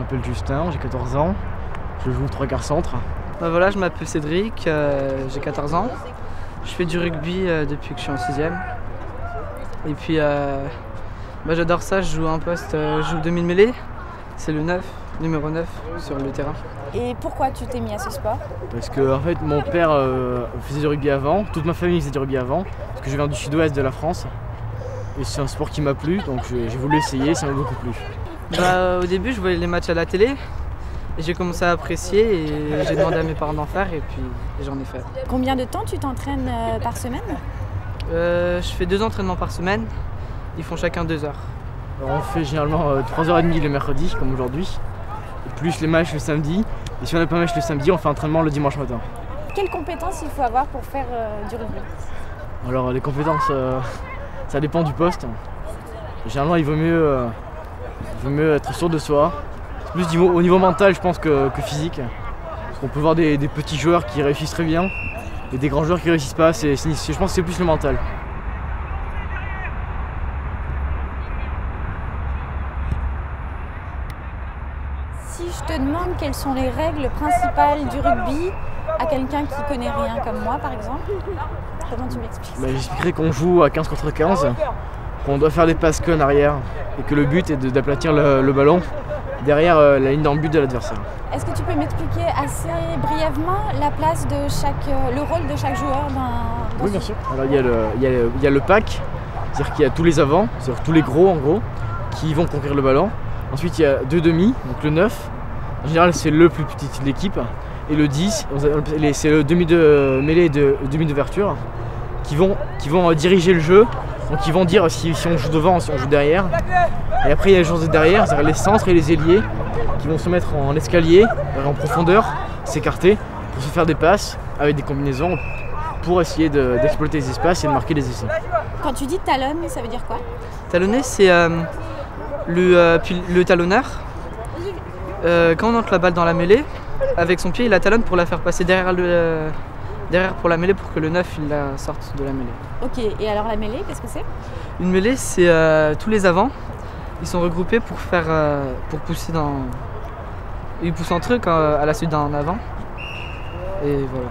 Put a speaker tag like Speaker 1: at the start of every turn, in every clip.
Speaker 1: m'appelle Justin, j'ai 14 ans, je joue 3 quarts centre.
Speaker 2: Bah voilà, je m'appelle Cédric, j'ai 14 ans. Je fais du rugby depuis que je suis en 6e. Et puis j'adore ça, je joue un poste, je joue demi-mêlée. C'est le 9, numéro 9 sur le terrain.
Speaker 3: Et pourquoi tu t'es mis à ce sport?
Speaker 1: Parce que en fait mon père faisait du rugby avant, toute ma famille faisait du rugby avant, parce que je viens du sud-ouest de la France. Et c'est un sport qui m'a plu, donc j'ai voulu essayer, ça m'a beaucoup plu.
Speaker 2: Au début je voyais les matchs à la télé, et j'ai commencé à apprécier et j'ai demandé à mes parents d'en faire et puis j'en ai fait.
Speaker 3: Combien de temps tu t'entraînes par semaine?
Speaker 2: Je fais 2 entraînements par semaine, ils font chacun 2 heures.
Speaker 1: Alors, on fait généralement 3h30 le mercredi, comme aujourd'hui, et plus les matchs le samedi. Et si on n'a pas de match le samedi, on fait un entraînement le dimanche matin.
Speaker 3: Quelles compétences il faut avoir pour faire du rugby?
Speaker 1: Alors les compétences, ça dépend du poste. Généralement il vaut mieux être sûr de soi. C'est plus au niveau mental je pense que physique. Parce qu'on peut voir des petits joueurs qui réussissent très bien et des grands joueurs qui réussissent pas. Je pense que c'est plus le mental.
Speaker 3: Si je te demande quelles sont les règles principales du rugby à quelqu'un qui connaît rien comme moi par exemple, comment tu m'expliques ça?
Speaker 1: J'expliquerai qu'on joue à 15 contre 15, qu'on doit faire des passes en arrière et que le but est d'aplatir le ballon derrière la ligne d'en but de l'adversaire.
Speaker 3: Est-ce que tu peux m'expliquer assez brièvement la place de le rôle de chaque joueur dans
Speaker 1: Oui, bien sûr. Alors il y a le pack, c'est-à-dire qu'il y a tous les avants, c'est-à-dire tous les gros en gros, qui vont conquérir le ballon. Ensuite il y a 2 demi, donc le 9, en général c'est le plus petit de l'équipe, et le 10, c'est le demi de mêlée et le demi d'ouverture, qui vont diriger le jeu, donc ils vont dire si on joue devant, si on joue derrière. Et après il y a les joueurs de derrière, c'est-à-dire les centres et les ailiers, qui vont se mettre en escalier, en profondeur, s'écarter, pour se faire des passes avec des combinaisons, pour essayer d'exploiter les espaces et de marquer les essais.
Speaker 3: Quand tu dis talonne, ça veut dire quoi?
Speaker 2: Talonner, c'est le talonneur. Quand on entre la balle dans la mêlée, avec son pied il la talonne pour la faire passer derrière pour la mêlée pour que le 9 il la sorte de la mêlée.
Speaker 3: Ok, et alors la mêlée, qu'est-ce que c'est?
Speaker 2: Une mêlée, c'est tous les avants, ils sont regroupés pour pousser dans... Ils poussent entre eux à la suite d'un avant. Et voilà.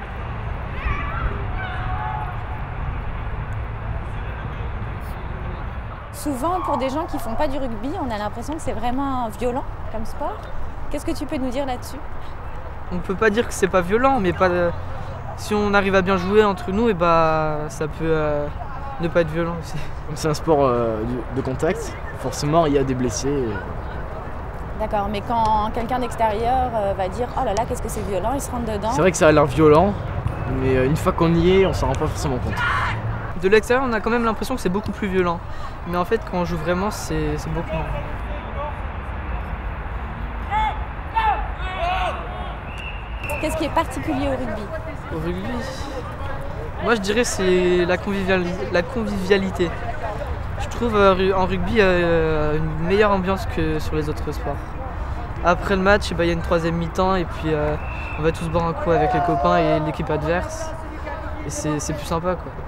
Speaker 3: Souvent, pour des gens qui font pas du rugby, on a l'impression que c'est vraiment violent comme sport. Qu'est-ce que tu peux nous dire là-dessus?
Speaker 2: On peut pas dire que c'est pas violent, mais si on arrive à bien jouer entre nous, et ça peut ne pas être violent aussi.
Speaker 1: Comme c'est un sport de contact, forcément il y a des blessés.
Speaker 3: D'accord, mais quand quelqu'un d'extérieur va dire « Oh là là, qu'est-ce que c'est violent », il se rentre dedans.
Speaker 1: C'est vrai que ça a l'air violent, mais une fois qu'on y est, on s'en rend pas forcément compte.
Speaker 2: De l'extérieur, on a quand même l'impression que c'est beaucoup plus violent. Mais en fait, quand on joue vraiment, c'est beaucoup moins.
Speaker 3: Qu'est-ce qui est particulier au rugby?
Speaker 2: Au rugby, moi je dirais c'est la convivialité. Je trouve en rugby une meilleure ambiance que sur les autres sports. Après le match, il y a une 3e mi-temps et puis on va tous boire un coup avec les copains et l'équipe adverse. Et c'est plus sympa quoi.